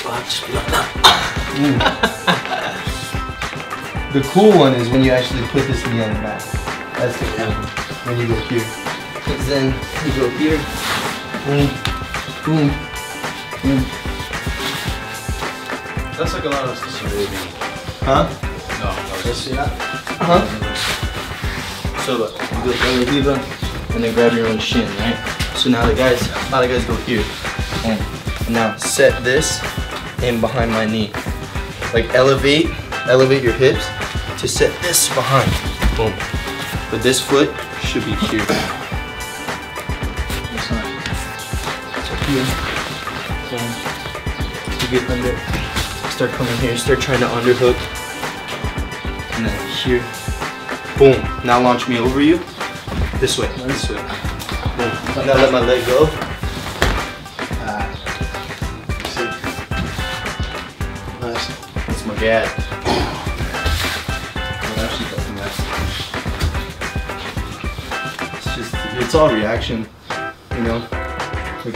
Just be like that. The cool one is when you actually put this knee on the mat. That's the cool one. When you go here. Because then you go here. Boom. Boom. Boom. That's like a lot of swimming. Huh? No, Let's see that. Uh-huh. So look, you go Viva and then grab your own shin, right? So now the guys go here. And now set this in behind my knee. Like elevate your hips to set this behind. Boom. But this foot should be here. It's not. So here. Boom. You get under. Start coming here. Start trying to underhook. And then here. Boom. Now launch me over you. This way. This way. Boom. Now let my leg go. See? Nice. That's my gad. It's all reaction, you know. Like,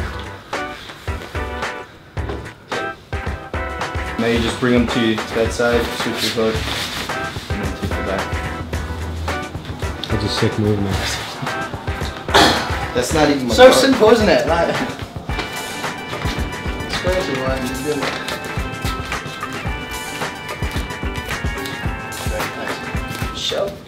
now you just bring them to that side, switch your hook, and then take it back. That's a sick movement. That's not even my So part. simple, isn't it? Like, it's crazy why you do it. Very nice. Show.